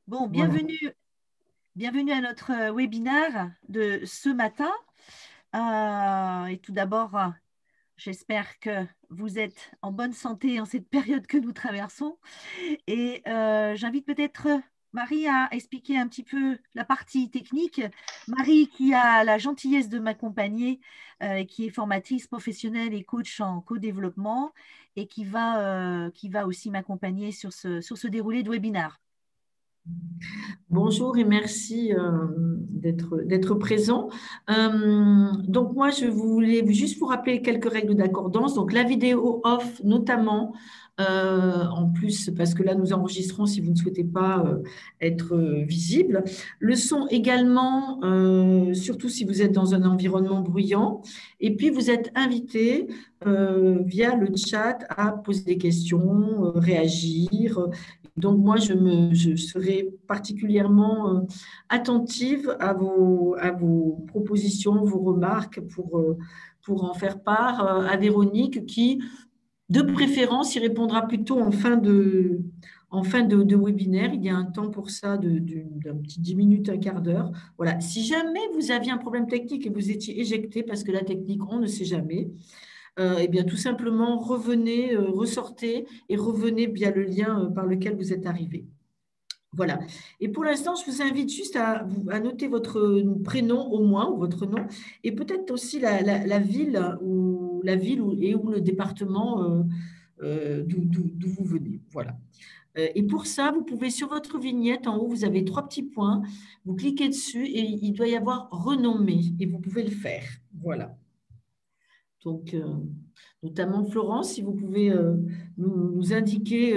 Bon, Voilà. bienvenue à notre webinaire de ce matin. Et tout d'abord, j'espère que vous êtes en bonne santé en cette période que nous traversons. Et j'invite peut-être Marie à expliquer un petit peu la partie technique. Marie qui a la gentillesse de m'accompagner, qui est formatrice professionnelle et coach en co-développement et qui va aussi m'accompagner sur ce déroulé de webinaire. Bonjour et merci d'être présent. Donc moi, je voulais juste vous rappeler quelques règles d'accordance. Donc la vidéo off notamment, en plus parce que là nous enregistrons si vous ne souhaitez pas être visible. Le son également, surtout si vous êtes dans un environnement bruyant. Et puis vous êtes invité via le chat à poser des questions, réagir. Donc, moi, je serai particulièrement attentive à vos propositions, vos remarques pour en faire part à Véronique qui, de préférence, y répondra plutôt en fin de webinaire. Il y a un temps pour ça d'un petit 10 minutes, un quart d'heure. Voilà. Si jamais vous aviez un problème technique et vous étiez éjecté, parce que la technique, on ne sait jamais, eh bien, tout simplement, revenez, ressortez et revenez via le lien par lequel vous êtes arrivé. Voilà. Et pour l'instant, je vous invite juste à noter votre prénom au moins, ou votre nom, et peut-être aussi la ville ou le département d'où vous venez. Voilà. Et pour ça, vous pouvez sur votre vignette, en haut, vous avez trois petits points. Vous cliquez dessus et il doit y avoir renommé et vous pouvez le faire. Voilà. Donc, notamment Florence, si vous pouvez nous indiquer.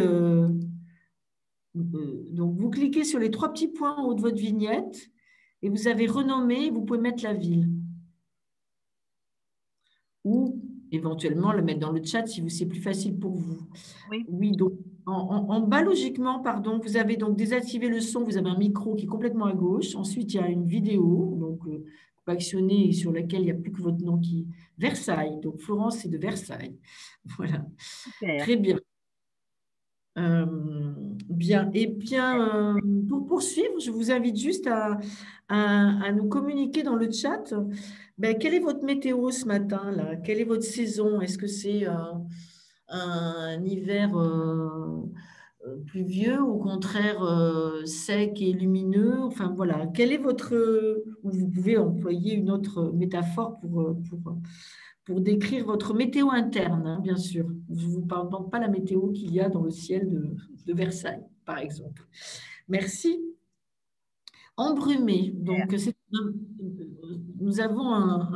Donc, vous cliquez sur les trois petits points en haut de votre vignette et vous avez renommé, vous pouvez mettre la ville. Ou éventuellement le mettre dans le chat si c'est plus facile pour vous. Oui. Oui, donc en bas, logiquement, pardon, vous avez donc désactivé le son, vous avez un micro qui est complètement à gauche. Ensuite, il y a une vidéo, donc vous pouvez actionner et sur laquelle il n'y a plus que votre nom qui. Versailles. Donc Florence, c'est de Versailles. Voilà. Super. Très bien. Bien. Et bien, pour poursuivre, je vous invite juste à nous communiquer dans le chat. Ben, quelle est votre météo ce matin là? Quelle est votre saison? Est-ce que c'est un hiver pluvieux ou au contraire sec et lumineux? Enfin voilà, quel est votre... ou vous pouvez employer une autre métaphore pour décrire votre météo interne, hein, bien sûr. Je ne vous parle donc pas la météo qu'il y a dans le ciel de Versailles, par exemple. Merci. Embrumé. Donc, nous avons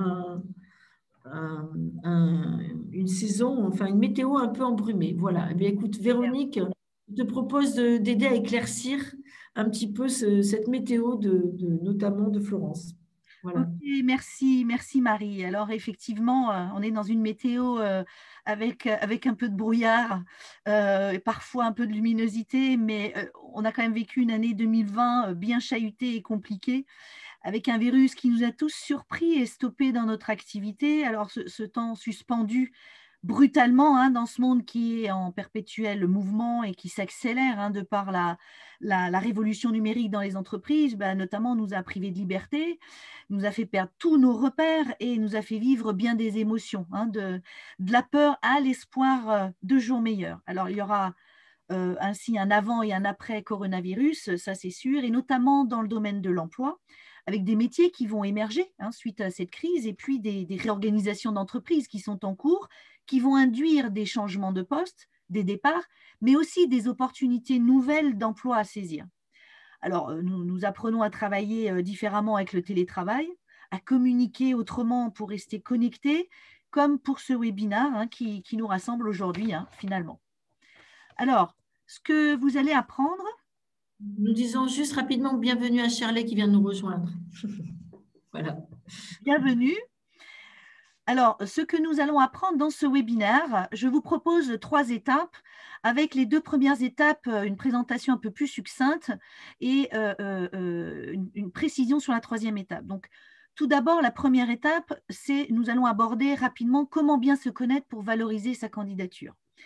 une saison, enfin une météo un peu embrumée. Voilà. Eh bien, écoute, Véronique, je te propose d'aider à éclaircir un petit peu cette météo notamment de Florence. Ok, Voilà. merci Marie. Alors effectivement, on est dans une météo avec un peu de brouillard et parfois un peu de luminosité, mais on a quand même vécu une année 2020 bien chahutée et compliquée, avec un virus qui nous a tous surpris et stoppés dans notre activité. Alors ce temps suspendu brutalement, hein, dans ce monde qui est en perpétuel mouvement et qui s'accélère, hein, de par la révolution numérique dans les entreprises, bah, notamment nous a privés de liberté, nous a fait perdre tous nos repères et nous a fait vivre bien des émotions, hein, de la peur à l'espoir de jours meilleurs. Alors il y aura ainsi un avant et un après coronavirus, ça c'est sûr, et notamment dans le domaine de l'emploi, avec des métiers qui vont émerger, hein, suite à cette crise, et puis des réorganisations d'entreprises qui sont en cours, qui vont induire des changements de poste, des départs, mais aussi des opportunités nouvelles d'emploi à saisir. Alors, nous apprenons à travailler différemment avec le télétravail, à communiquer autrement pour rester connectés, comme pour ce webinaire, hein, qui nous rassemble aujourd'hui, hein, finalement. Alors, ce que vous allez apprendre. Nous disons juste rapidement bienvenue à Shirley qui vient de nous rejoindre. Voilà. Bienvenue. Alors, ce que nous allons apprendre dans ce webinaire, je vous propose 3 étapes, avec les 2 premières étapes, une présentation un peu plus succincte et une précision sur la 3e étape. Donc, tout d'abord, la première étape, c'est nous allons aborder rapidement comment bien se connaître pour valoriser sa candidature.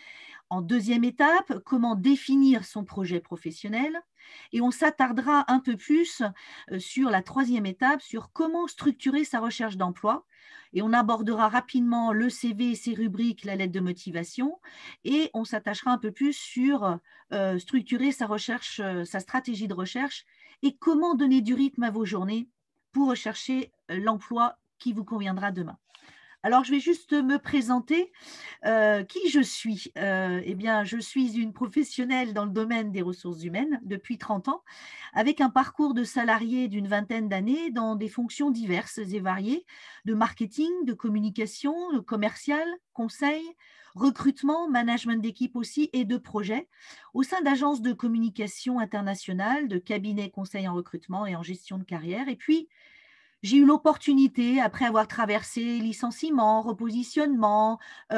En deuxième étape, comment définir son projet professionnel. Et on s'attardera un peu plus sur la troisième étape, sur comment structurer sa recherche d'emploi. Et on abordera rapidement le CV, ses rubriques, la lettre de motivation. Et on s'attachera un peu plus sur structurer sa recherche, sa stratégie de recherche et comment donner du rythme à vos journées pour rechercher l'emploi qui vous conviendra demain. Alors, je vais juste me présenter. Qui je suis? Eh bien, je suis une professionnelle dans le domaine des ressources humaines depuis 30 ans, avec un parcours de salarié d'une vingtaine d'années dans des fonctions diverses et variées, de marketing, de communication, de commercial, conseil, recrutement, management d'équipe aussi et de projet, au sein d'agences de communication internationales, de cabinets conseils en recrutement et en gestion de carrière. Et puis, j'ai eu l'opportunité, après avoir traversé licenciement, repositionnement,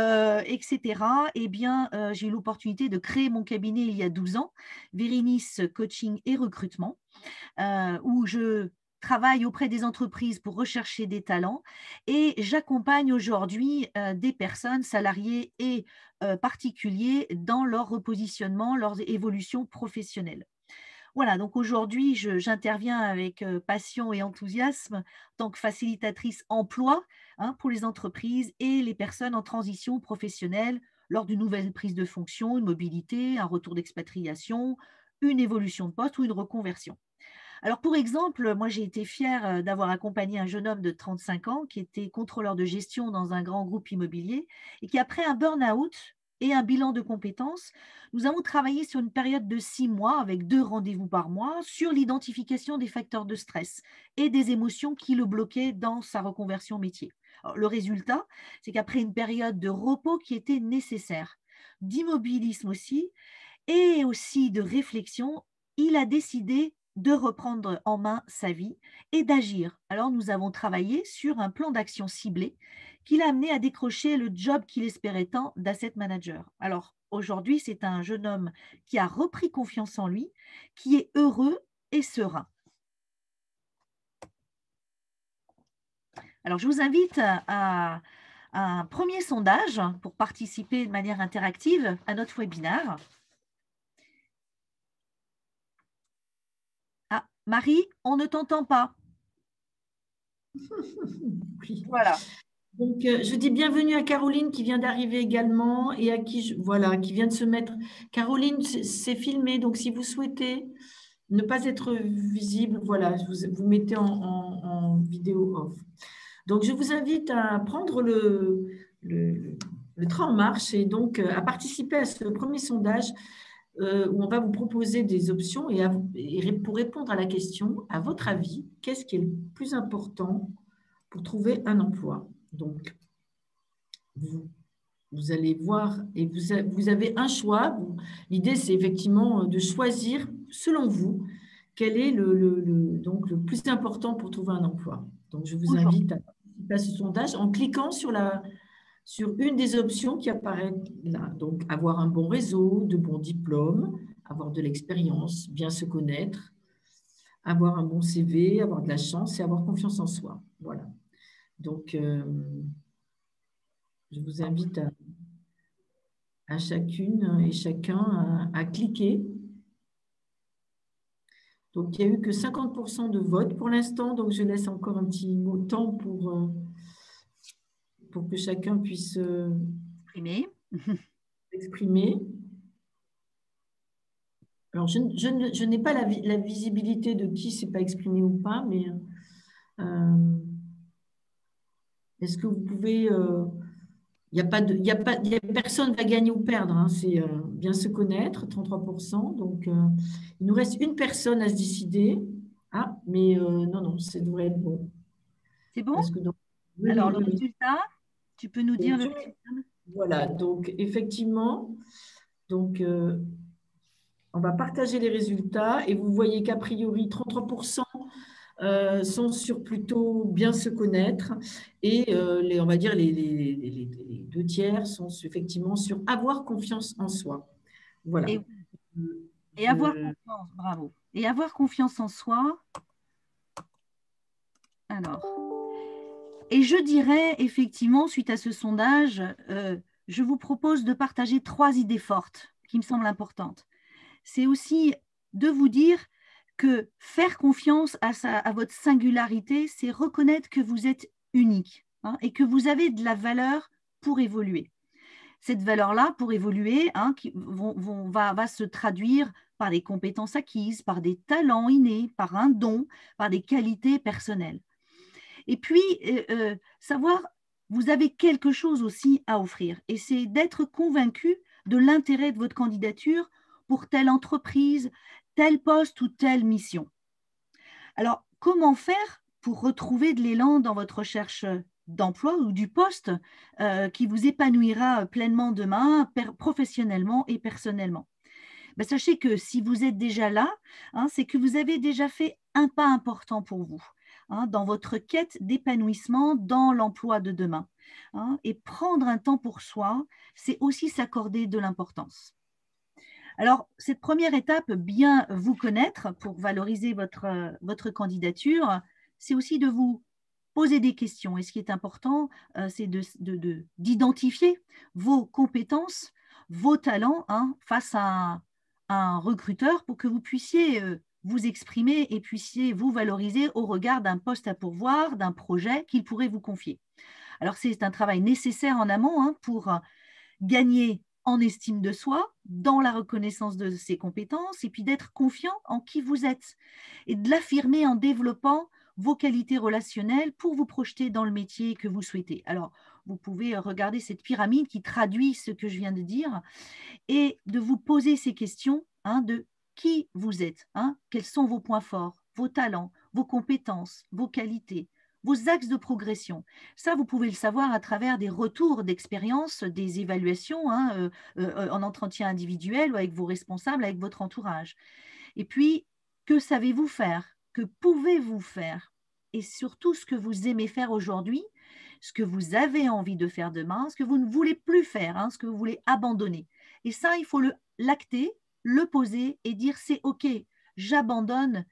etc., eh bien, j'ai eu l'opportunité de créer mon cabinet il y a 12 ans, Verinis Coaching et Recrutement, où je travaille auprès des entreprises pour rechercher des talents et j'accompagne aujourd'hui des personnes salariées et particuliers dans leur repositionnement, leur évolution professionnelle. Voilà, donc aujourd'hui, j'interviens avec passion et enthousiasme en tant que facilitatrice emploi, hein, pour les entreprises et les personnes en transition professionnelle lors d'une nouvelle prise de fonction, une mobilité, un retour d'expatriation, une évolution de poste ou une reconversion. Alors, pour exemple, moi, j'ai été fière d'avoir accompagné un jeune homme de 35 ans qui était contrôleur de gestion dans un grand groupe immobilier et qui, après un burn-out et un bilan de compétences, nous avons travaillé sur une période de 6 mois avec 2 rendez-vous par mois sur l'identification des facteurs de stress et des émotions qui le bloquaient dans sa reconversion métier. Alors, le résultat, c'est qu'après une période de repos qui était nécessaire, d'immobilisme aussi, et aussi de réflexion, il a décidé de reprendre en main sa vie et d'agir. Alors nous avons travaillé sur un plan d'action ciblé qui l'a amené à décrocher le job qu'il espérait tant d'asset manager. Alors aujourd'hui, c'est un jeune homme qui a repris confiance en lui, qui est heureux et serein. Alors je vous invite à un premier sondage pour participer de manière interactive à notre webinaire. Ah, Marie, on ne t'entend pas. Oui. Voilà. Donc, je dis bienvenue à Caroline qui vient d'arriver également et à qui, voilà, qui vient de se mettre. Caroline, c'est filmé, donc si vous souhaitez ne pas être visible, voilà, vous mettez en vidéo off. Donc, je vous invite à prendre le train en marche et donc à participer à ce premier sondage où on va vous proposer des options et pour répondre à la question, à votre avis, qu'est-ce qui est le plus important pour trouver un emploi? Donc, vous allez voir et vous avez un choix. L'idée, c'est effectivement de choisir, selon vous, quel est donc le plus important pour trouver un emploi. Donc, je vous invite à participer à ce sondage en cliquant sur une des options qui apparaît là. Donc, avoir un bon réseau, de bons diplômes, avoir de l'expérience, bien se connaître, avoir un bon CV, avoir de la chance et avoir confiance en soi. Voilà. Donc, je vous invite à chacune et chacun à cliquer. Donc, il n'y a eu que 50% de vote pour l'instant, donc je laisse encore un petit temps pour que chacun puisse s'exprimer. Alors, je n'ai pas la visibilité de qui ne s'est pas exprimé ou pas, mais est-ce que vous pouvez… il n'y a personne va gagner ou perdre, hein, c'est bien se connaître, 33%. Donc, il nous reste une personne à se décider. Ah, mais non, ça devrait être bon. C'est bon? Parce que donc, alors, le résultat, tu peux nous dire le résultat? Voilà, donc effectivement, donc, on va partager les résultats et vous voyez qu'a priori, 33% sont sur plutôt bien se connaître et on va dire les 2 tiers sont effectivement sur avoir confiance en soi. Voilà. Et avoir confiance, bravo. Et avoir confiance en soi. Alors, et je dirais effectivement, suite à ce sondage, je vous propose de partager 3 idées fortes qui me semblent importantes. C'est aussi de vous dire que faire confiance à votre singularité, c'est reconnaître que vous êtes unique, hein, et que vous avez de la valeur pour évoluer. Cette valeur-là, pour évoluer, hein, va se traduire par des compétences acquises, par des talents innés, par un don, par des qualités personnelles. Et puis, savoir, vous avez quelque chose aussi à offrir. Et c'est d'être convaincu de l'intérêt de votre candidature pour telle entreprise, tel poste ou telle mission. Alors, comment faire pour retrouver de l'élan dans votre recherche d'emploi ou du poste qui vous épanouira pleinement demain, professionnellement et personnellement? Ben, sachez que si vous êtes déjà là, hein, c'est que vous avez déjà fait un pas important pour vous, hein, dans votre quête d'épanouissement dans l'emploi de demain, hein. Et prendre un temps pour soi, c'est aussi s'accorder de l'importance. Alors, cette première étape, bien vous connaître pour valoriser votre candidature, c'est aussi de vous poser des questions. Et ce qui est important, c'est d'identifier vos compétences, vos talents, hein, face à un recruteur pour que vous puissiez vous exprimer et puissiez vous valoriser au regard d'un poste à pourvoir, d'un projet qu'il pourrait vous confier. Alors, c'est un travail nécessaire en amont, hein, pour gagner en estime de soi, dans la reconnaissance de ses compétences, et puis d'être confiant en qui vous êtes, et de l'affirmer en développant vos qualités relationnelles pour vous projeter dans le métier que vous souhaitez. Alors, vous pouvez regarder cette pyramide qui traduit ce que je viens de dire, et de vous poser ces questions, hein, de qui vous êtes, hein, quels sont vos points forts, vos talents, vos compétences, vos qualités, vos axes de progression. Ça, vous pouvez le savoir à travers des retours d'expérience, des évaluations, hein, en entretien individuel ou avec vos responsables, avec votre entourage. Et puis, que savez-vous faire? Que pouvez-vous faire? Et surtout, ce que vous aimez faire aujourd'hui, ce que vous avez envie de faire demain, ce que vous ne voulez plus faire, hein, ce que vous voulez abandonner. Et ça, il faut l'acter, le poser et dire c'est OK, j'abandonne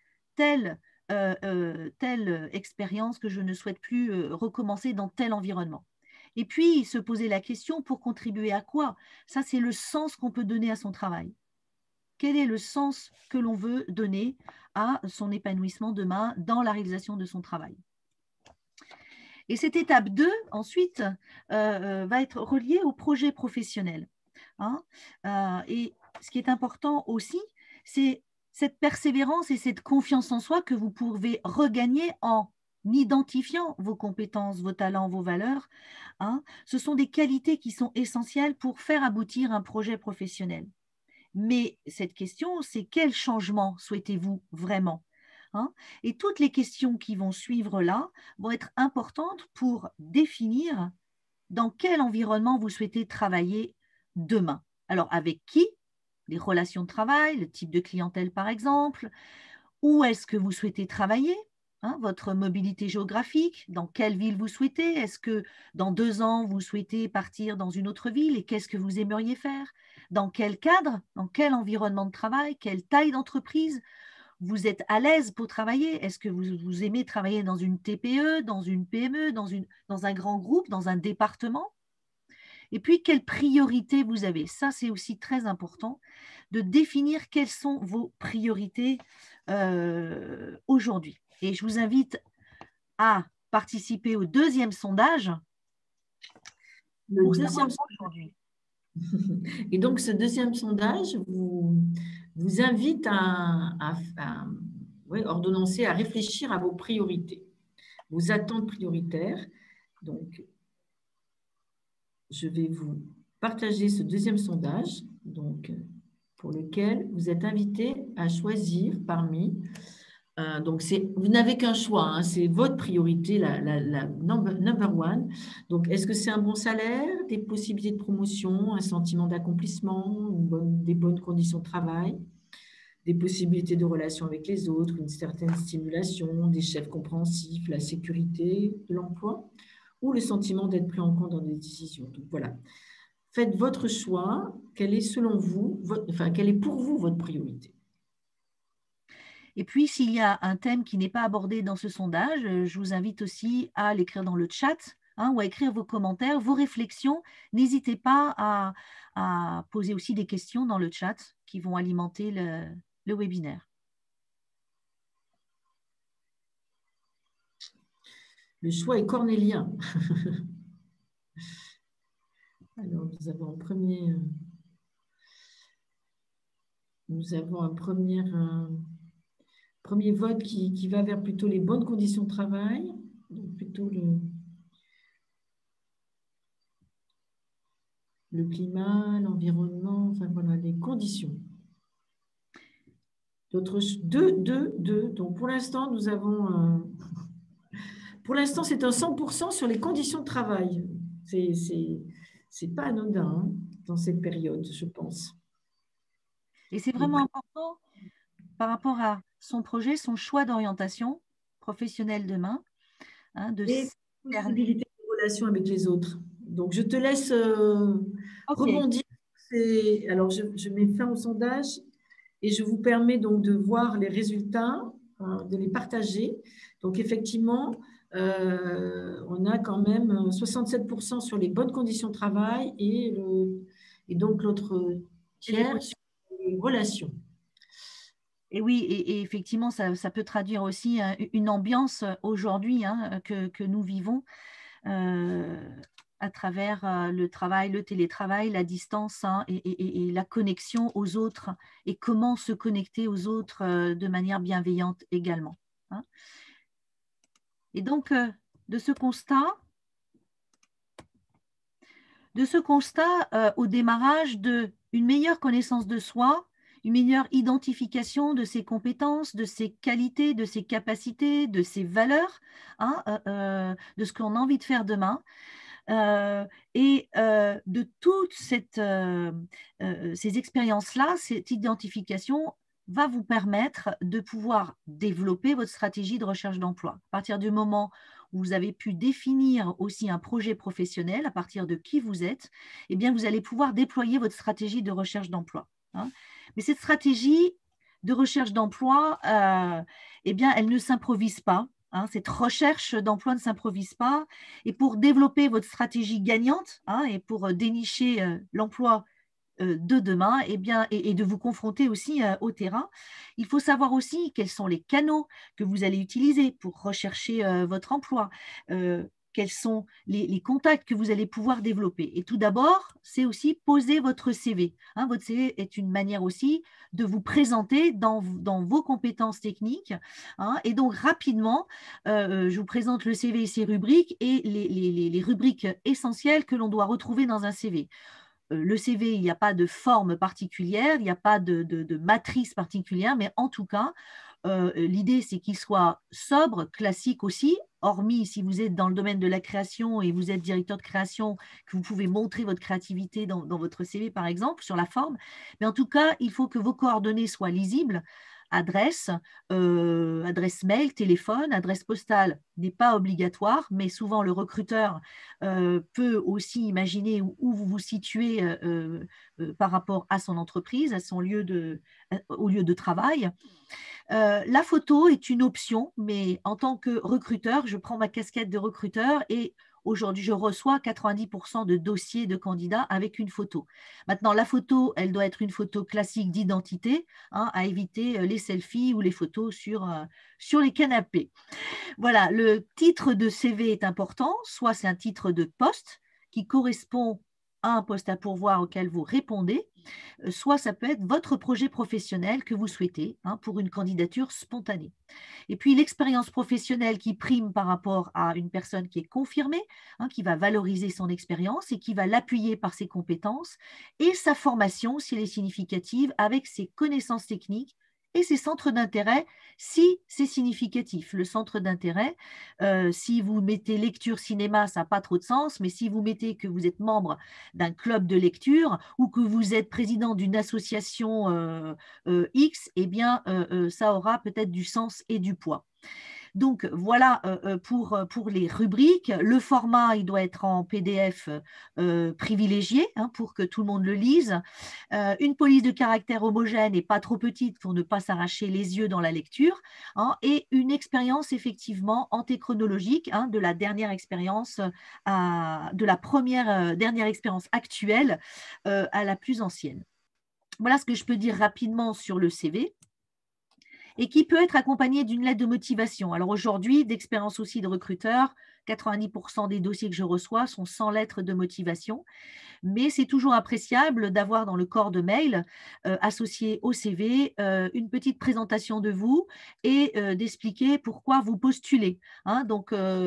telle expérience que je ne souhaite plus recommencer dans tel environnement. Et puis, se poser la question pour contribuer à quoi? Ça, c'est le sens qu'on peut donner à son travail. Quel est le sens que l'on veut donner à son épanouissement demain dans la réalisation de son travail? Et cette étape 2, ensuite, va être reliée au projet professionnel, hein. Et ce qui est important aussi, c'est cette persévérance et cette confiance en soi que vous pouvez regagner en identifiant vos compétences, vos talents, vos valeurs, hein. Ce sont des qualités qui sont essentielles pour faire aboutir un projet professionnel. Mais cette question, c'est quel changement souhaitez-vous vraiment, hein? Et toutes les questions qui vont suivre là vont être importantes pour définir dans quel environnement vous souhaitez travailler demain. Alors, avec qui? Les relations de travail, le type de clientèle par exemple. Où est-ce que vous souhaitez travailler? Hein, votre mobilité géographique, dans quelle ville vous souhaitez? Est-ce que dans 2 ans, vous souhaitez partir dans une autre ville et qu'est-ce que vous aimeriez faire? Dans quel cadre? Dans quel environnement de travail? Quelle taille d'entreprise? Vous êtes à l'aise pour travailler? Est-ce que vous aimez travailler dans une TPE, dans une PME, dans un grand groupe, dans un département? Et puis, quelles priorités vous avez? Ça, c'est aussi très important de définir quelles sont vos priorités aujourd'hui. Et je vous invite à participer au 2e sondage. Le deuxième aujourd'hui. Et donc, ce deuxième sondage vous invite ordonnancer, à réfléchir à vos priorités, vos attentes prioritaires. Donc, je vais vous partager ce deuxième sondage, donc, pour lequel vous êtes invité à choisir parmi. Donc, vous n'avez qu'un choix, hein, c'est votre priorité, la number one. Donc, est-ce que c'est un bon salaire, des possibilités de promotion, un sentiment d'accomplissement, des bonnes conditions de travail, des possibilités de relation avec les autres, une certaine stimulation, des chefs compréhensifs, la sécurité de l'emploi ou le sentiment d'être pris en compte dans des décisions? Donc, voilà. Faites votre choix. Quelle est selon vous, quelle est pour vous votre priorité? Et puis, s'il y a un thème qui n'est pas abordé dans ce sondage, je vous invite aussi à l'écrire dans le chat hein, ou à écrire vos commentaires, vos réflexions. N'hésitez pas à poser aussi des questions dans le chat qui vont alimenter le webinaire. Le choix est cornélien. Alors, nous avons un premier vote qui va vers plutôt les bonnes conditions de travail, donc plutôt le climat, l'environnement, enfin voilà, les conditions. D'autres deux. Donc pour l'instant, nous avons pour l'instant, c'est un 100% sur les conditions de travail. C'est pas anodin hein, dans cette période, je pense. Et c'est vraiment important par rapport à son projet, son choix d'orientation professionnelle demain, hein, de et possibilité de relation avec les autres. Donc, je te laisse rebondir. Alors, je mets fin au sondage et je vous permets donc de voir les résultats, de les partager. Donc, effectivement, on a quand même 67% sur les bonnes conditions de travail et donc l'autre tiers sur les relations. Et oui, et effectivement, ça peut traduire aussi une ambiance aujourd'hui hein, que nous vivons à travers le travail, le télétravail, la distance hein, et la connexion aux autres et comment se connecter aux autres de manière bienveillante également. Hein. Et donc, de ce constat, au démarrage d'une meilleure connaissance de soi, une meilleure identification de ses compétences, de ses qualités, de ses capacités, de ses valeurs, hein, de ce qu'on a envie de faire demain, de toutes ces expériences-là, cette identification va vous permettre de pouvoir développer votre stratégie de recherche d'emploi. À partir du moment où vous avez pu définir aussi un projet professionnel, à partir de qui vous êtes, eh bien, vous allez pouvoir déployer votre stratégie de recherche d'emploi. Hein. Mais cette stratégie de recherche d'emploi, eh bien, elle ne s'improvise pas. Hein, cette recherche d'emploi ne s'improvise pas. Et pour développer votre stratégie gagnante hein, et pour dénicher l'emploi de demain eh bien, et de vous confronter aussi au terrain, il faut savoir aussi quels sont les canaux que vous allez utiliser pour rechercher votre emploi. Quels sont les contacts que vous allez pouvoir développer. Et tout d'abord, c'est aussi poser votre CV. Hein, votre CV est une manière aussi de vous présenter dans vos compétences techniques. Hein, et donc, rapidement, je vous présente le CV et ses rubriques et les rubriques essentielles que l'on doit retrouver dans un CV. Le CV, il n'y a pas de forme particulière, il n'y a pas de matrice particulière, mais en tout cas, l'idée, c'est qu'il soit sobre, classique aussi, hormis si vous êtes dans le domaine de la création et vous êtes directeur de création, que vous pouvez montrer votre créativité dans votre CV, par exemple, sur la forme. Mais en tout cas, il faut que vos coordonnées soient lisibles. Adresse, adresse mail, téléphone, adresse postale n'est pas obligatoire, mais souvent le recruteur peut aussi imaginer où vous vous situez par rapport à son entreprise, à son au lieu de travail. La photo est une option, mais en tant que recruteur, je prends ma casquette de recruteur et aujourd'hui, je reçois 90% de dossiers de candidats avec une photo. Maintenant, la photo, elle doit être une photo classique d'identité, hein, à éviter les selfies ou les photos sur les canapés. Voilà, le titre de CV est important, soit c'est un titre de poste qui correspond à un poste à pourvoir auquel vous répondez, soit ça peut être votre projet professionnel que vous souhaitez hein, pour une candidature spontanée. Et puis l'expérience professionnelle qui prime par rapport à une personne qui est confirmée, hein, qui va valoriser son expérience et qui va l'appuyer par ses compétences et sa formation, si elle est significative, avec ses connaissances techniques et ses centres d'intérêt, si c'est significatif. Le centre d'intérêt, si vous mettez lecture cinéma, ça n'a pas trop de sens, mais si vous mettez que vous êtes membre d'un club de lecture ou que vous êtes président d'une association X, eh bien, ça aura peut-être du sens et du poids. Donc, voilà pour les rubriques. Le format, il doit être en PDF privilégié hein, pour que tout le monde le lise. Une police de caractère homogène et pas trop petite pour ne pas s'arracher les yeux dans la lecture. Hein, et une expérience effectivement antéchronologique hein, de la dernière expérience, de la dernière expérience actuelle à la plus ancienne. Voilà ce que je peux dire rapidement sur le CV et qui peut être accompagné d'une lettre de motivation. Alors aujourd'hui, d'expérience aussi de recruteur, 90% des dossiers que je reçois sont sans lettre de motivation, mais c'est toujours appréciable d'avoir dans le corps de mail associé au CV une petite présentation de vous et d'expliquer pourquoi vous postulez. Hein. Donc,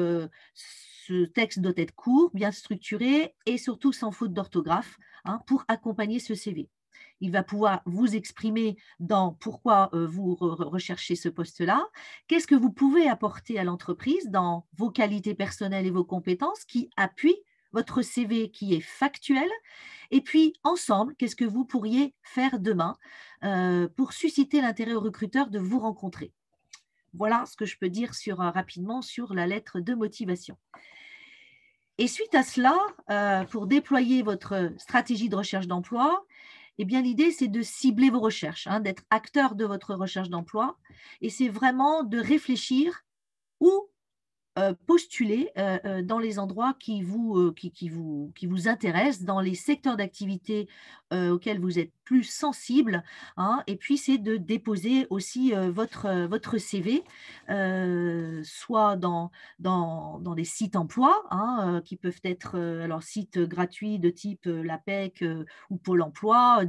ce texte doit être court, bien structuré et surtout sans faute d'orthographe hein, pour accompagner ce CV. Il va pouvoir vous exprimer dans pourquoi vous recherchez ce poste-là, qu'est-ce que vous pouvez apporter à l'entreprise dans vos qualités personnelles et vos compétences qui appuient votre CV qui est factuel, et puis ensemble, qu'est-ce que vous pourriez faire demain pour susciter l'intérêt au recruteur de vous rencontrer. Voilà ce que je peux dire rapidement sur la lettre de motivation. Et suite à cela, pour déployer votre stratégie de recherche d'emploi, eh bien, l'idée, c'est de cibler vos recherches, hein, d'être acteur de votre recherche d'emploi. Et c'est vraiment de réfléchir où postuler dans les endroits qui vous intéressent, dans les secteurs d'activité auxquels vous êtes plus sensible. Hein, et puis, c'est de déposer aussi votre CV, soit dans des sites emploi, hein, qui peuvent être alors, sites gratuits de type l'APEC ou Pôle emploi,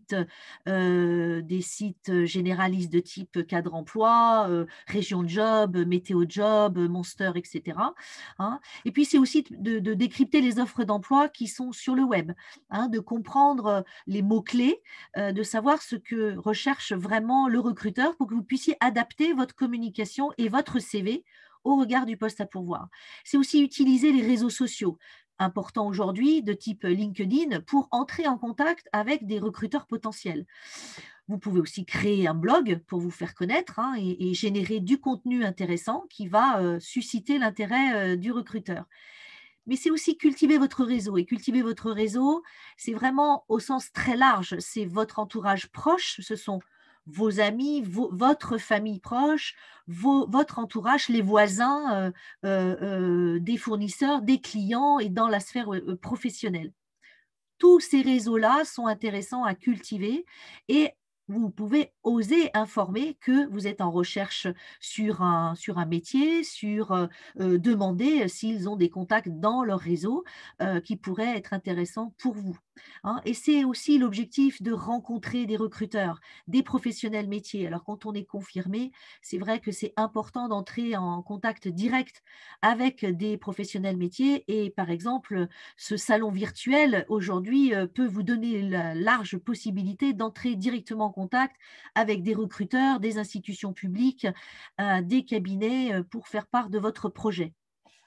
des sites généralistes de type cadre emploi, région job, météo job, Monster, etc. Hein. Et puis, c'est aussi de décrypter les offres d'emploi qui sont sur le web, hein, de comprendre les mots-clés, de savoir ce que recherche vraiment le recruteur pour que vous puissiez adapter votre communication et votre CV au regard du poste à pourvoir. C'est aussi utiliser les réseaux sociaux importants aujourd'hui de type LinkedIn pour entrer en contact avec des recruteurs potentiels. Vous pouvez aussi créer un blog pour vous faire connaître hein, et générer du contenu intéressant qui va susciter l'intérêt du recruteur. Mais c'est aussi cultiver votre réseau. Et cultiver votre réseau, c'est vraiment au sens très large. C'est votre entourage proche, ce sont vos amis, votre famille proche, votre entourage, les voisins, des fournisseurs, des clients et dans la sphère professionnelle. Tous ces réseaux-là sont intéressants à cultiver et vous pouvez oser informer que vous êtes en recherche sur un métier, demander s'ils ont des contacts dans leur réseau qui pourraient être intéressants pour vous. Hein. Et c'est aussi l'objectif de rencontrer des recruteurs, des professionnels métiers. Alors quand on est confirmé, c'est vrai que c'est important d'entrer en contact direct avec des professionnels métiers et par exemple, ce salon virtuel aujourd'hui peut vous donner la large possibilité d'entrer directement en contact avec des recruteurs, des institutions publiques, des cabinets pour faire part de votre projet.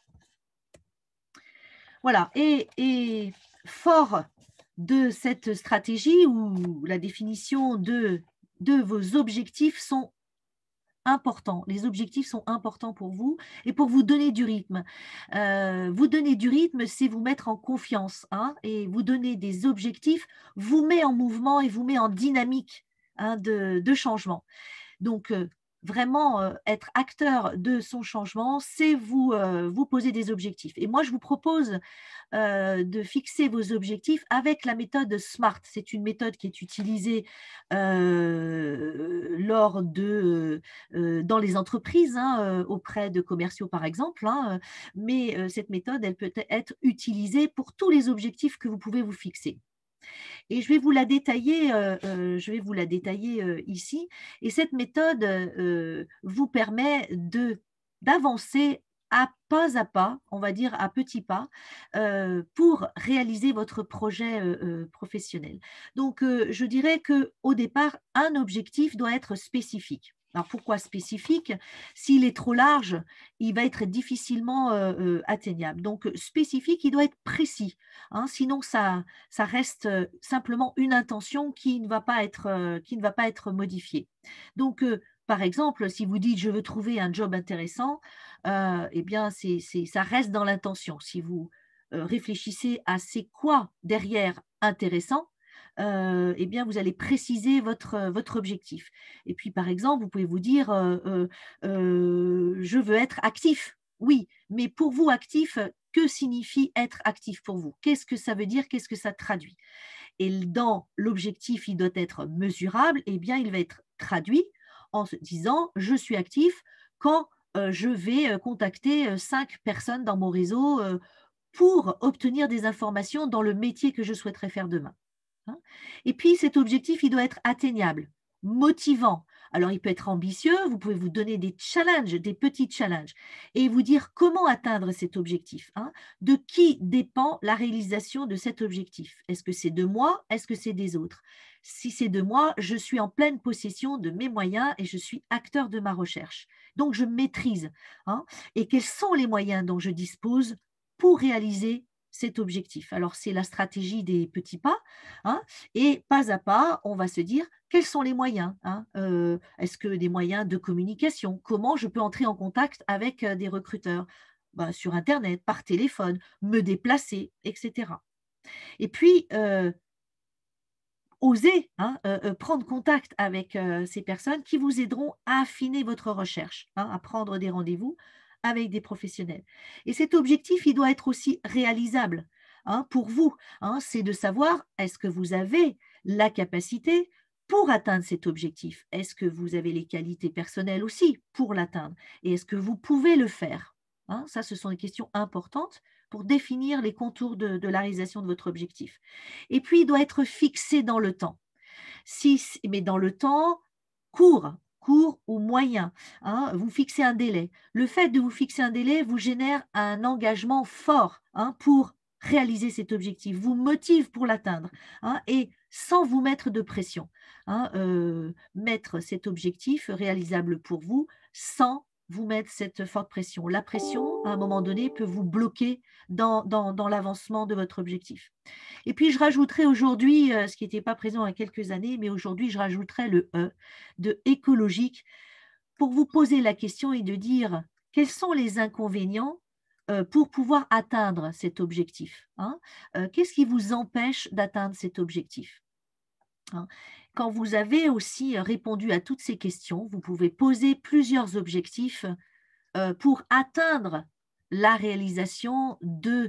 Voilà, et fort de cette stratégie où la définition de vos objectifs sont importants. Les objectifs sont importants pour vous et pour vous donner du rythme. Vous donner du rythme, c'est vous mettre en confiance hein, et vous donner des objectifs, vous met en mouvement et vous met en dynamique hein, de changement. Donc, vraiment être acteur de son changement, c'est vous poser des objectifs. Et moi, je vous propose de fixer vos objectifs avec la méthode SMART. C'est une méthode qui est utilisée dans les entreprises, hein, auprès de commerciaux par exemple, hein, mais cette méthode, elle peut être utilisée pour tous les objectifs que vous pouvez vous fixer. Et je vais vous la détailler, ici. Et cette méthode vous permet d'avancer à pas, on va dire à petits pas, pour réaliser votre projet professionnel. Donc, je dirais qu'au départ, un objectif doit être spécifique. Alors pourquoi spécifique? S'il est trop large, il va être difficilement atteignable. Donc spécifique, il doit être précis. Hein, sinon, ça reste simplement une intention qui ne va pas être modifiée. Donc par exemple, si vous dites je veux trouver un job intéressant, eh bien, ça reste dans l'intention. Si vous réfléchissez à c'est quoi derrière intéressant, eh bien, vous allez préciser votre objectif. Et puis, par exemple, vous pouvez vous dire je veux être actif. Oui, mais pour vous, actif, que signifie être actif pour vous? Qu'est-ce que ça veut dire? Qu'est-ce que ça traduit? Et dans l'objectif, il doit être mesurable, eh bien, il va être traduit en se disant je suis actif quand je vais contacter 5 personnes dans mon réseau pour obtenir des informations dans le métier que je souhaiterais faire demain. Hein. Et puis cet objectif, il doit être atteignable, motivant. Alors il peut être ambitieux, vous pouvez vous donner des challenges, des petits challenges, et vous dire comment atteindre cet objectif. Hein. De qui dépend la réalisation de cet objectif? Est-ce que c'est de moi? Est-ce que c'est des autres? Si c'est de moi, je suis en pleine possession de mes moyens et je suis acteur de ma recherche. Donc je maîtrise. Hein. Et quels sont les moyens dont je dispose pour réaliser cet objectif? Alors c'est la stratégie des petits pas. Hein, et pas à pas, on va se dire quels sont les moyens. Hein, est-ce que des moyens de communication? Comment je peux entrer en contact avec des recruteurs? Ben, sur Internet, par téléphone, me déplacer, etc. Et puis, oser hein, prendre contact avec ces personnes qui vous aideront à affiner votre recherche, hein, à prendre des rendez-vous avec des professionnels. Et cet objectif, il doit être aussi réalisable hein, pour vous. Hein, c'est de savoir, est-ce que vous avez la capacité pour atteindre cet objectif? Est-ce que vous avez les qualités personnelles aussi pour l'atteindre? Et est-ce que vous pouvez le faire? Hein, ça, ce sont des questions importantes pour définir les contours de la réalisation de votre objectif. Et puis, il doit être fixé dans le temps. Mais dans le temps court ou moyen. Hein, vous fixez un délai. Le fait de vous fixer un délai vous génère un engagement fort hein, pour réaliser cet objectif, vous motive pour l'atteindre hein, et sans vous mettre de pression. Hein, mettre cet objectif réalisable pour vous sans vous mettre cette forte pression. La pression, à un moment donné, peut vous bloquer dans l'avancement de votre objectif. Et puis, je rajouterai aujourd'hui, ce qui n'était pas présent il y a quelques années, mais aujourd'hui, je rajouterai le E de écologique pour vous poser la question et de dire quels sont les inconvénients pour pouvoir atteindre cet objectif. Hein. Qu'est-ce qui vous empêche d'atteindre cet objectif? Hein. Quand vous avez aussi répondu à toutes ces questions, vous pouvez poser plusieurs objectifs pour atteindre la réalisation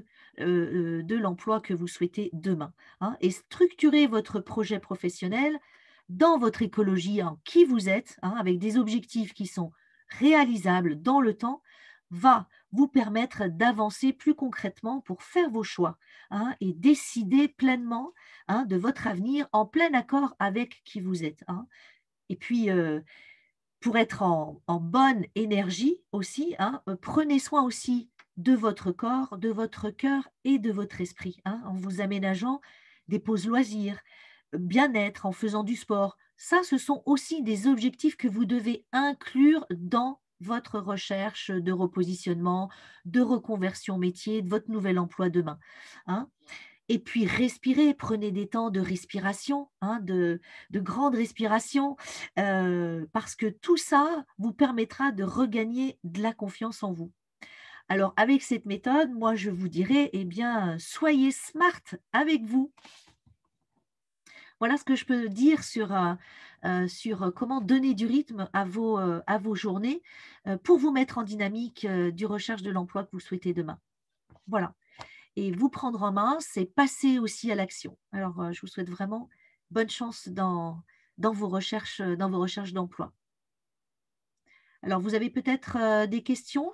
de l'emploi que vous souhaitez demain. Hein, et structurer votre projet professionnel dans votre écologie, en qui vous êtes, hein, avec des objectifs qui sont réalisables dans le temps, va vous permettre d'avancer plus concrètement pour faire vos choix hein, et décider pleinement hein, de votre avenir en plein accord avec qui vous êtes. Hein. Et puis, pour être en bonne énergie aussi, hein, prenez soin aussi de votre corps, de votre cœur et de votre esprit, hein, en vous aménageant des pauses loisirs, bien-être, en faisant du sport. Ça, ce sont aussi des objectifs que vous devez inclure dans votre recherche de repositionnement, de reconversion métier, de votre nouvel emploi demain. Hein. Et puis respirez, prenez des temps de respiration, hein, de grande respiration, parce que tout ça vous permettra de regagner de la confiance en vous. Alors avec cette méthode, moi je vous dirais, eh bien, soyez smart avec vous. Voilà ce que je peux dire sur comment donner du rythme à vos journées pour vous mettre en dynamique du recherche de l'emploi que vous souhaitez demain. Voilà. Et vous prendre en main, c'est passer aussi à l'action. Alors, je vous souhaite vraiment bonne chance dans vos recherches d'emploi. Alors, vous avez peut-être des questions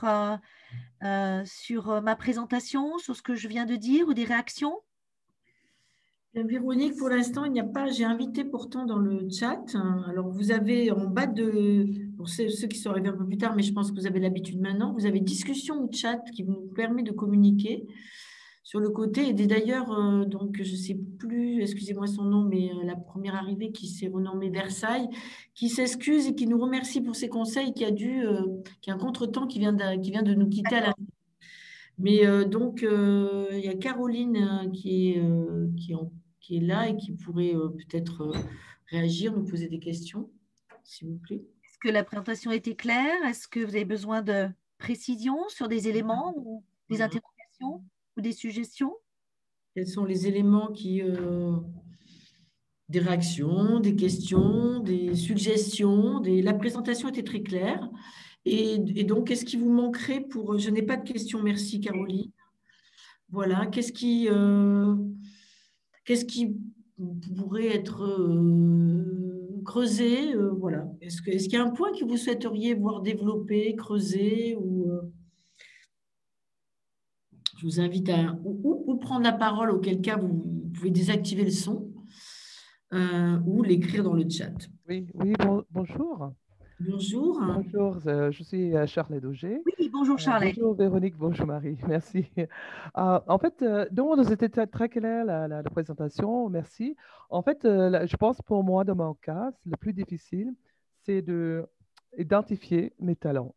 sur ma présentation, sur ce que je viens de dire ou des réactions? Véronique, pour l'instant, il n'y a pas. J'ai invité pourtant dans le chat. Alors, vous avez en bas de. Pour ceux qui sont arrivés un peu plus tard, mais je pense que vous avez l'habitude maintenant, vous avez discussion ou chat qui vous permet de communiquer sur le côté. Et d'ailleurs, donc, je ne sais plus, excusez-moi son nom, mais la première arrivée qui s'est renommée Versailles, qui s'excuse et qui nous remercie pour ses conseils, qui a un contretemps qui vient de nous quitter à la. Mais donc, il y a Caroline qui est là et qui pourrait peut-être réagir, nous poser des questions, s'il vous plaît. que la présentation était claire? Est-ce que vous avez besoin de précision sur des éléments ou des Voilà. interrogations ou des suggestions? Quels sont les éléments des réactions, des questions, des suggestions, la présentation était très claire. Et donc, qu'est-ce qui vous manquerait pour... Je n'ai pas de questions, merci Caroline. Voilà, qu'est-ce qui pourrait être creusé, voilà. Est-ce qu'il y a un point que vous souhaiteriez voir développer, creuser je vous invite à ou prendre la parole, auquel cas vous pouvez désactiver le son ou l'écrire dans le chat. Oui, oui, bonjour. Bonjour. Bonjour, je suis Charles Dauger. Oui, bonjour Charlotte. Bonjour Véronique, bonjour Marie, merci. En fait, donc c'était très clair la présentation, merci. En fait, je pense pour moi, dans mon cas, le plus difficile, c'est de identifier mes talents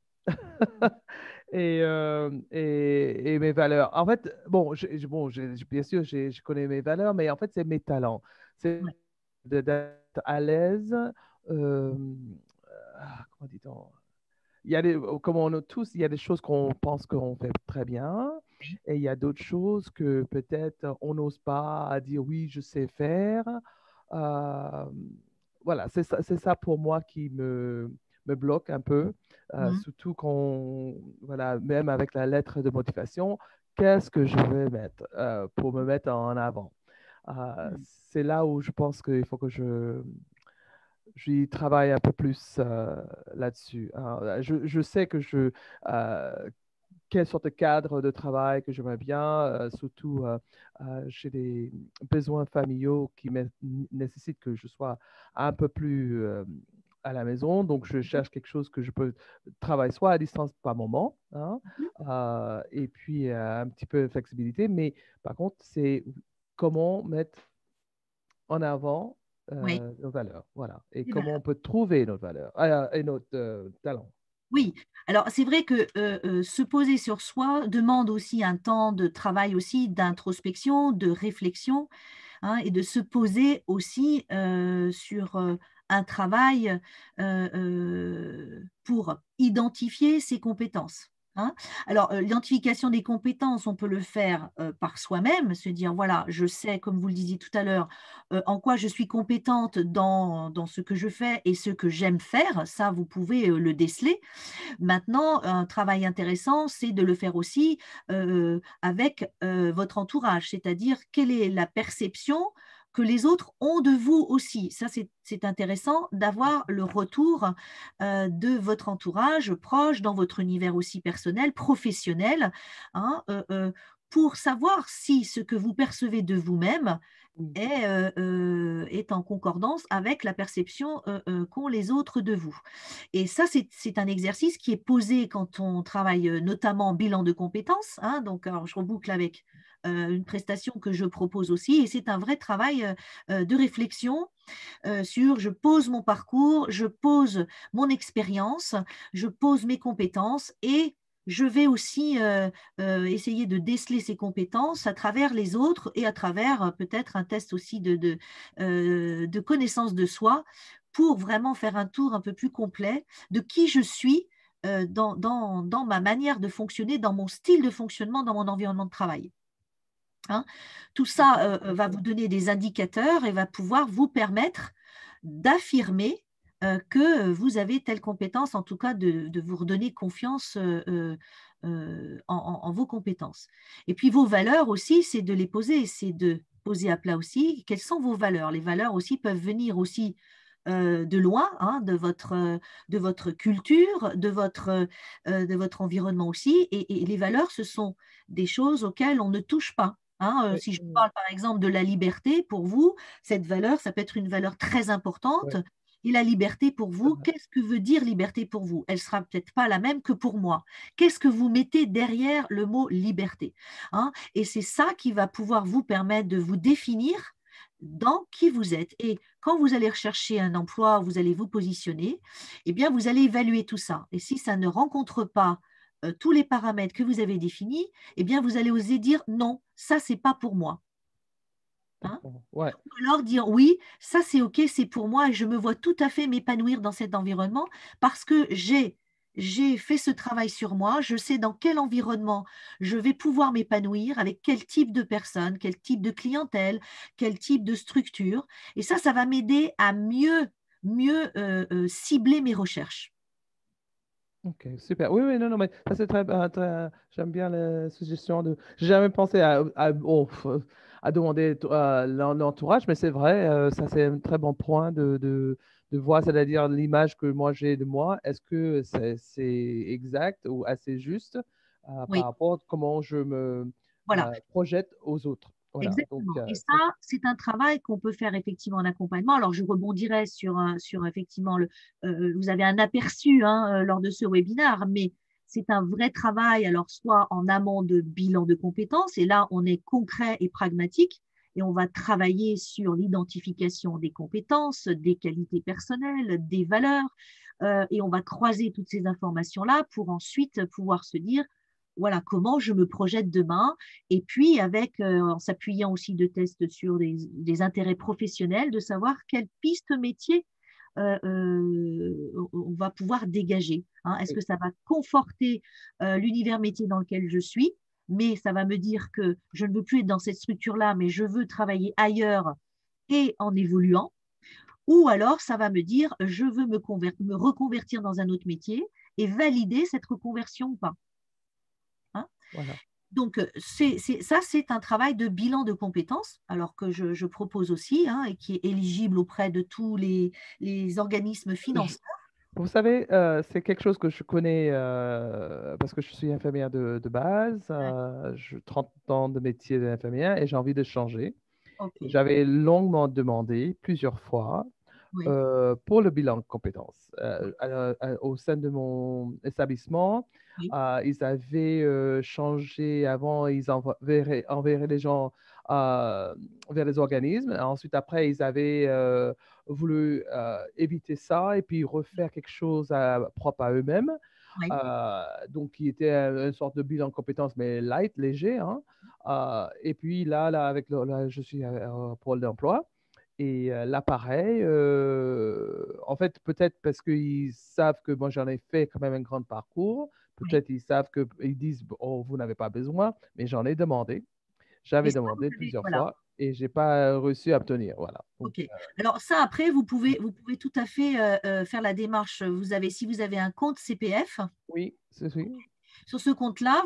et mes valeurs. En fait, bon, bien sûr, je connais mes valeurs, mais en fait, c'est mes talents. C'est d'être à l'aise. euh, Comment dit-on? Il y a comme on a tous, il y a des choses qu'on pense qu'on fait très bien, et il y a d'autres choses que peut-être on n'ose pas dire oui, je sais faire. Euh, voilà, c'est ça pour moi qui me bloque un peu, Mhm. surtout voilà, même avec la lettre de motivation, qu'est-ce que je vais mettre pour me mettre en avant? C'est là où je pense qu'il faut que j'y travaille un peu plus là-dessus, hein. Je sais euh, quelle sorte de cadre de travail que j'aimerais bien, surtout j'ai des besoins familiaux qui nécessitent que je sois un peu plus à la maison. Donc, je cherche quelque chose que je peux travailler soit à distance par moment, hein, et puis un petit peu de flexibilité. Mais par contre, c'est comment mettre en avant Oui. nos valeurs, voilà, et Eh ben, comment on peut trouver nos valeurs et notre talent. oui, alors c'est vrai que se poser sur soi demande aussi un temps de travail aussi, d'introspection, de réflexion, hein, et de se poser aussi sur un travail pour identifier ses compétences, hein. Alors, l'identification des compétences, on peut le faire par soi-même, se dire, voilà, je sais, comme vous le disiez tout à l'heure, en quoi je suis compétente dans ce que je fais et ce que j'aime faire. Ça, vous pouvez le déceler. Maintenant, un travail intéressant, c'est de le faire aussi avec votre entourage, c'est-à-dire quelle est la perception que les autres ont de vous aussi. Ça, c'est intéressant d'avoir le retour de votre entourage proche, dans votre univers aussi personnel, professionnel, hein, pour savoir si ce que vous percevez de vous-même Oui, est en concordance avec la perception qu'ont les autres de vous. Et ça, c'est un exercice qui est posé quand on travaille notamment en bilan de compétences, hein. Donc, alors, je reboucle avec une prestation que je propose aussi, et c'est un vrai travail de réflexion sur je pose mon parcours, je pose mon expérience, je pose mes compétences et je vais aussi essayer de déceler ces compétences à travers les autres et à travers peut-être un test aussi de connaissance de soi pour vraiment faire un tour un peu plus complet de qui je suis dans ma manière de fonctionner, dans mon style de fonctionnement, dans mon environnement de travail, hein. Tout ça va vous donner des indicateurs et va pouvoir vous permettre d'affirmer que vous avez telle compétence, en tout cas de vous redonner confiance en vos compétences. Et puis vos valeurs aussi, c'est de les poser, c'est de poser à plat aussi quelles sont vos valeurs. Les valeurs aussi peuvent venir aussi de loin, hein, de votre culture, de votre environnement aussi. Et les valeurs, ce sont des choses auxquelles on ne touche pas, hein. oui, Si je oui, parle par exemple de la liberté, pour vous, cette valeur, ça peut être une valeur très oui, importante. Et la liberté pour c'est vous, vrai. qu'est-ce que veut dire liberté pour vous? Elle sera peut-être pas la même que pour moi. Qu'est-ce que vous mettez derrière le mot liberté, hein? Et c'est ça qui va pouvoir vous permettre de vous définir dans qui vous êtes. Et quand vous allez rechercher un emploi, vous allez vous positionner, eh bien, vous allez évaluer tout ça. Et si ça ne rencontre pas tous les paramètres que vous avez définis, eh bien, vous allez oser dire non, ça, c'est pas pour moi. Hein. D'accord. Ouais. Ou alors dire oui, ça c'est OK, c'est pour moi et je me vois tout à fait m'épanouir dans cet environnement parce que j'ai fait ce travail sur moi, je sais dans quel environnement je vais pouvoir m'épanouir, avec quel type de personnes, quel type de clientèle, quel type de structure. Et ça va m'aider à mieux cibler mes recherches. Ok, super. Oui, oui, non, non, mais ça c'est j'aime bien la suggestion de. J'ai jamais pensé à demander l'entourage, mais c'est vrai, ça c'est un très bon point de voir, c'est-à-dire l'image que moi j'ai de moi. Est-ce que c'est exact ou assez juste par Oui. rapport à comment je me Voilà. projette aux autres? Voilà. Donc, Exactement. Et ça, c'est un travail qu'on peut faire effectivement en accompagnement. Alors, je rebondirai sur effectivement, vous avez un aperçu hein, lors de ce webinaire, mais c'est un vrai travail, alors soit en amont de bilan de compétences, et là, on est concret et pragmatique, et on va travailler sur l'identification des compétences, des qualités personnelles, des valeurs, et on va croiser toutes ces informations-là pour ensuite pouvoir se dire, voilà, comment je me projette demain et puis, en s'appuyant aussi de tests sur des intérêts professionnels, de savoir quelle piste métier on va pouvoir dégager. Hein. Est-ce que ça va conforter l'univers métier dans lequel je suis, mais ça va me dire que je ne veux plus être dans cette structure-là, mais je veux travailler ailleurs et en évoluant. Ou alors, ça va me dire, je veux me reconvertir dans un autre métier et valider cette reconversion ou pas. Hein. voilà. Donc, ça, c'est un travail de bilan de compétences, alors que je propose aussi, hein, et qui est éligible auprès de tous les organismes financiers. Vous savez, c'est quelque chose que je connais parce que je suis infirmière de base. J'ai 30 ans de métier d'infirmière et j'ai envie de changer. OK, J'avais longuement demandé plusieurs fois oui, pour le bilan de compétences. Au sein de mon établissement, oui, ils avaient changé, avant, ils enverraient les gens euh, vers les organismes. Ensuite, après, ils avaient voulu éviter ça et puis refaire quelque chose propre à eux-mêmes. oui. Donc, qui était une sorte de bilan de compétences, mais light, léger. Hein. Et puis là avec là, je suis au Pôle d'emploi. Et là, pareil, en fait, peut-être parce qu'ils savent que moi, j'en ai fait quand même un grand parcours. Oui. Peut-être ils savent qu'ils disent, oh, vous n'avez pas besoin, mais j'en ai demandé. Mais J'avais ça, vous demandé avez, plusieurs voilà, fois et j'ai pas réussi à obtenir. Voilà. Donc, OK. Alors ça, après, vous pouvez tout à fait faire la démarche. Si vous avez un compte CPF, oui, c'est oui. sur ce compte-là,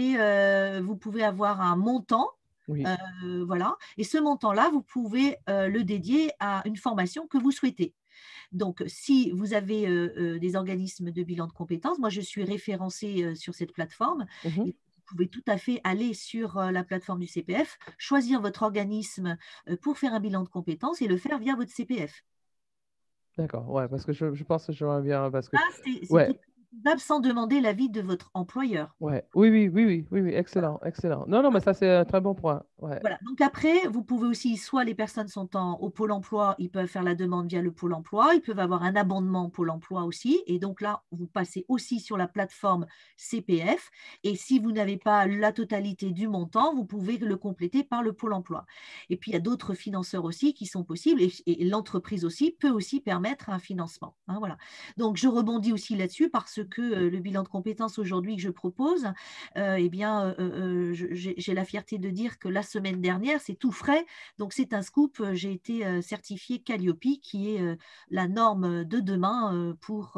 vous pouvez avoir un montant. Oui. Voilà. Et ce montant-là, vous pouvez le dédier à une formation que vous souhaitez. Donc, si vous avez des organismes de bilan de compétences, moi je suis référencée sur cette plateforme. Mhm. Et vous pouvez tout à fait aller sur la plateforme du CPF, choisir votre organisme pour faire un bilan de compétences et le faire via votre CPF. D'accord. Ouais, parce que je pense que j'aimerais bien, parce que, Ça, c'est tout ouais, faisable sans demander l'avis de votre employeur. ouais, oui, oui, oui, oui, oui, oui, excellent, excellent. Non, non, mais ça, c'est un très bon point. Ouais. Voilà. Donc après, vous pouvez aussi, soit les personnes sont au Pôle emploi, ils peuvent faire la demande via le Pôle emploi, ils peuvent avoir un abondement Pôle emploi aussi. Et donc là, vous passez aussi sur la plateforme CPF. Et si vous n'avez pas la totalité du montant, vous pouvez le compléter par le Pôle emploi. Et puis, il y a d'autres financeurs aussi qui sont possibles. Et l'entreprise aussi peut aussi permettre un financement. Hein, voilà. Donc, je rebondis aussi là-dessus parce que le bilan de compétences aujourd'hui que je propose, eh bien, j'ai la fierté de dire que la semaine dernière, c'est tout frais. Donc, c'est un scoop. J'ai été certifiée Calliope, qui est la norme de demain pour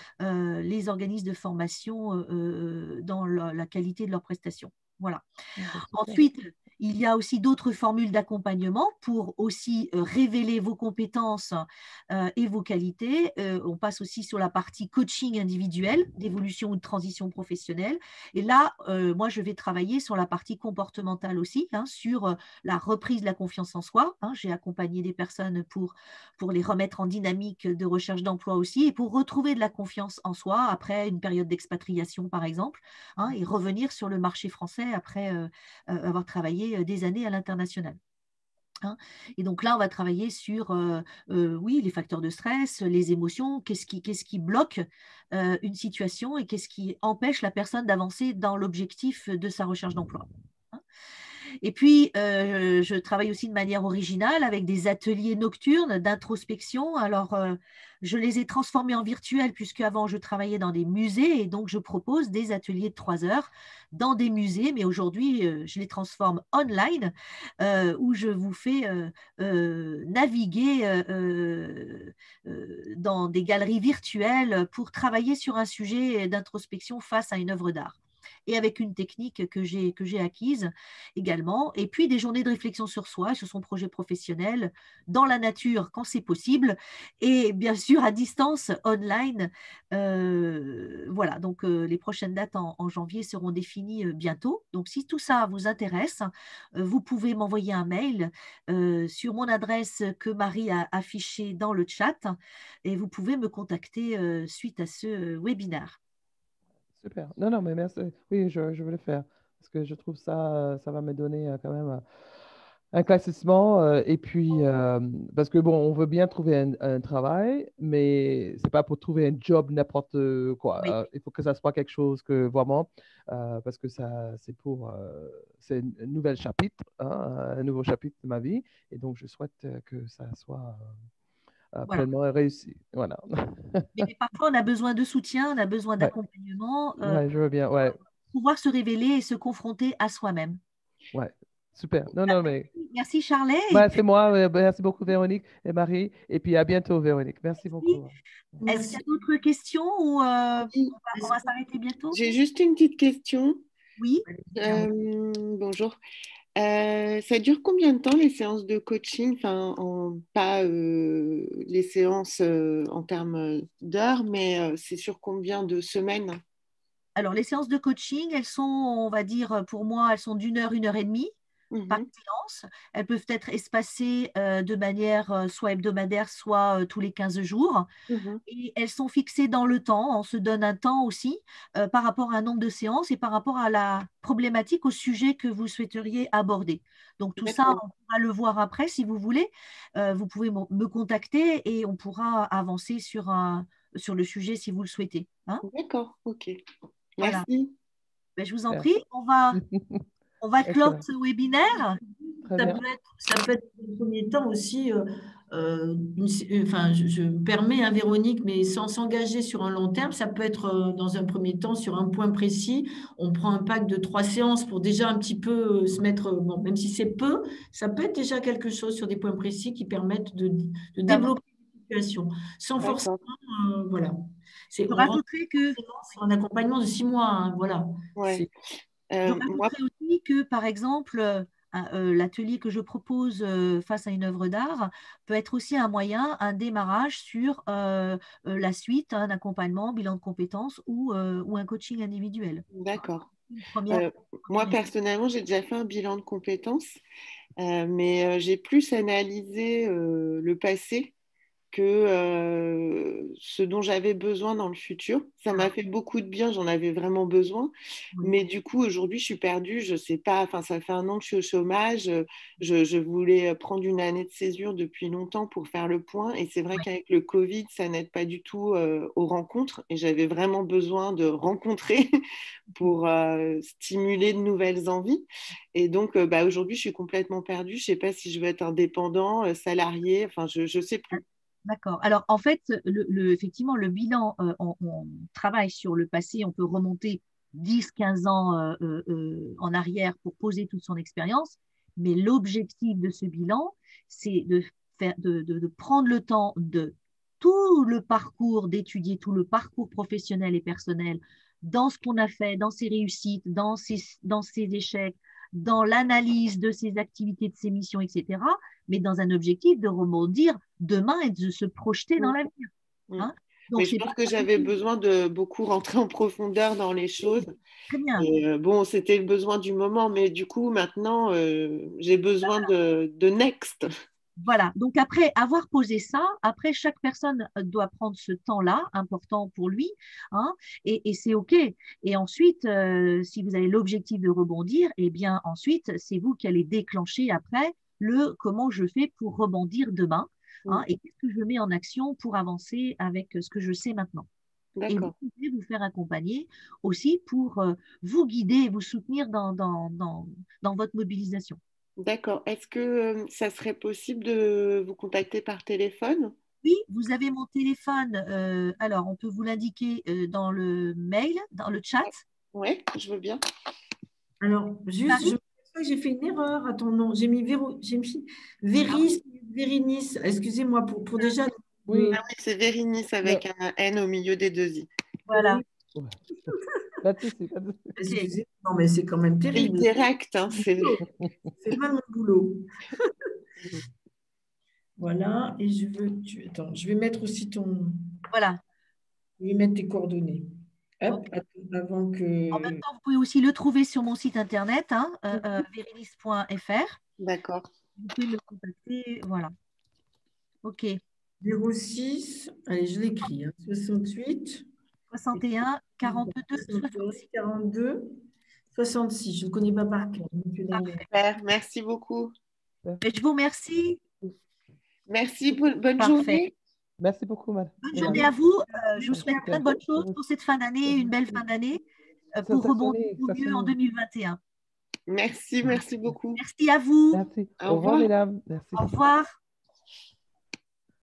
les organismes de formation dans la qualité de leurs prestations. Voilà. Ah, bah, super. Ensuite, il y a aussi d'autres formules d'accompagnement pour aussi révéler vos compétences et vos qualités. On passe aussi sur la partie coaching individuel, d'évolution ou de transition professionnelle. Et là, moi, je vais travailler sur la partie comportementale aussi, hein, sur la reprise de la confiance en soi. Hein. J'ai accompagné des personnes pour les remettre en dynamique de recherche d'emploi aussi et pour retrouver de la confiance en soi après une période d'expatriation, par exemple, hein, et revenir sur le marché français après avoir travaillé des années à l'international. Hein. Et donc là, on va travailler sur oui, les facteurs de stress, les émotions, qu'est-ce qui bloque une situation et qu'est-ce qui empêche la personne d'avancer dans l'objectif de sa recherche d'emploi. Hein. Et puis, je travaille aussi de manière originale avec des ateliers nocturnes d'introspection. Alors, je les ai transformés en virtuels puisque avant je travaillais dans des musées et donc je propose des ateliers de 3 heures dans des musées, mais aujourd'hui, je les transforme online où je vous fais naviguer dans des galeries virtuelles pour travailler sur un sujet d'introspection face à une œuvre d'art et avec une technique que j'ai acquise également. Et puis des journées de réflexion sur soi, sur son projet professionnel, dans la nature quand c'est possible, et bien sûr à distance, online. Voilà, donc les prochaines dates en janvier seront définies bientôt. Donc si tout ça vous intéresse, vous pouvez m'envoyer un mail sur mon adresse que Marie a affichée dans le chat et vous pouvez me contacter suite à ce webinaire. Super. Non, non, mais merci. Oui, je vais le faire parce que je trouve ça va me donner quand même un classissement. Et puis, parce que bon, on veut bien trouver un travail, mais c'est pas pour trouver un job n'importe quoi. Oui. Il faut que ça soit quelque chose que vraiment, parce que c'est un nouvel chapitre, hein, un nouveau chapitre de ma vie. Et donc, je souhaite que ça soit Voilà. pleinement réussi. Voilà. Mais parfois, on a besoin de soutien, on a besoin Ouais. d'accompagnement Ouais, je veux bien. Ouais. pour pouvoir se révéler et se confronter à soi-même. Ouais. Super. Non, non, mais. Merci Charlet. Bah, c'est moi. Merci beaucoup, Véronique et Marie. Et puis à bientôt, Véronique. Merci beaucoup. Est-ce qu'il y Merci. a d'autres questions ou Oui, on va s'arrêter bientôt? j'ai juste une petite question. Oui. Bonjour. Ça dure combien de temps les séances de coaching? Enfin, pas les séances en termes d'heures, mais c'est sur combien de semaines? Alors, les séances de coaching, elles sont, on va dire, pour moi, elles sont d'une heure et demie par Mhm, séance. Elles peuvent être espacées de manière soit hebdomadaire, soit tous les 15 jours. mhm. Et elles sont fixées dans le temps. On se donne un temps aussi par rapport à un nombre de séances et par rapport à la problématique, au sujet que vous souhaiteriez aborder. Donc tout ça, D'accord, on pourra le voir après si vous voulez. Vous pouvez me contacter et on pourra avancer sur le sujet si vous le souhaitez. Hein. d'accord, ok. Voilà. Merci. Ben, je vous en Super. prie. On va clore Excellent. ce webinaire. Très Ça bien. peut être dans le premier temps aussi, enfin, je me permets, hein, Véronique, mais sans s'engager sur un long terme, ça peut être dans un premier temps sur un point précis. On prend un pack de 3 séances pour déjà un petit peu se mettre, bon, même si c'est peu, ça peut être déjà quelque chose sur des points précis qui permettent de développer une situation sans forcément, D'accord. voilà. Je On rentre rajouterai que forcément sur un accompagnement de 6 mois, hein, voilà. Ouais. Je Moi, rajouterais aussi que, par exemple, l'atelier que je propose face à une œuvre d'art peut être aussi un moyen, un démarrage sur la suite, un accompagnement, bilan de compétences ou un coaching individuel. d'accord. Une première. Moi, personnellement, j'ai déjà fait un bilan de compétences, mais j'ai plus analysé le passé que ce dont j'avais besoin dans le futur. Ça m'a fait beaucoup de bien, j'en avais vraiment besoin. Oui. Mais du coup, aujourd'hui, je suis perdue, je sais pas, enfin, ça fait un an que je suis au chômage, je voulais prendre une année de césure depuis longtemps pour faire le point. Et c'est vrai Oui. qu'avec le Covid, ça n'aide pas du tout aux rencontres. Et j'avais vraiment besoin de rencontrer pour stimuler de nouvelles envies. Et donc, bah, aujourd'hui, je suis complètement perdue. Je sais pas si je veux être indépendant, salarié, enfin, je sais plus. D'accord. Alors, en fait, effectivement, le bilan, on travaille sur le passé, on peut remonter 10, 15 ans en arrière pour poser toute son expérience, mais l'objectif de ce bilan, c'est de prendre le temps de tout le parcours, d'étudier tout le parcours professionnel et personnel dans ce qu'on a fait, dans ses réussites, dans ses échecs, dans l'analyse de ses activités, de ses missions, etc., mais dans un objectif de rebondir demain et de se projeter dans Mm, l'avenir. mm. Hein. Mais Donc, je c'est pense pas que j'avais besoin de beaucoup rentrer en profondeur dans les choses. très bien. Et bon, c'était le besoin du moment, mais du coup, maintenant, j'ai besoin de next. Voilà. Donc, après avoir posé ça, après, chaque personne doit prendre ce temps-là, important pour lui, hein, et c'est OK. Et ensuite, si vous avez l'objectif de rebondir, eh bien, ensuite, c'est vous qui allez déclencher après le comment je fais pour rebondir demain, hein, Mm. et qu'est-ce que je mets en action pour avancer avec ce que je sais maintenant. Et vous D'accord. pouvez vous faire accompagner aussi pour vous guider et vous soutenir dans votre mobilisation. D'accord. Est-ce que ça serait possible de vous contacter par téléphone? Oui, vous avez mon téléphone. Alors, on peut vous l'indiquer dans le mail, dans le chat. Oui, je veux bien. Alors, juste, Marie? je crois que j'ai fait une erreur. Attends, non, j'ai mis Véris, Vérinis. Excusez-moi pour déjà. Oui, Ah oui, c'est Vérinis non, avec un N au milieu des deux I. Voilà. ouais. Pas de souci, pas de souci. Ok. Excusez, non, mais c'est quand même C'est terrible. direct, hein, C'est mal mon boulot. Voilà, et attends, je vais mettre aussi Voilà. je vais mettre tes coordonnées. Ok. Hop, attends, avant En même que. temps, vous pouvez aussi le trouver sur mon site internet, hein, verilis.fr. D'accord. Vous pouvez me contacter. Voilà. OK. 06, allez, je l'écris, hein, 68, 61 42 61, 66. 42, 66. Je ne connais pas par cœur, monsieur Darlet. Parfait. Super, merci beaucoup. Et je vous remercie. Merci, bonne Parfait. journée. Merci beaucoup, madame. Bonne journée à vous. Je vous souhaite plein Super. de bonnes choses pour cette fin d'année, une belle fin d'année pour rebondir au mieux en 2021. Merci beaucoup. Merci à vous. Merci. Au Au revoir, revoir. mesdames. Merci. Au revoir.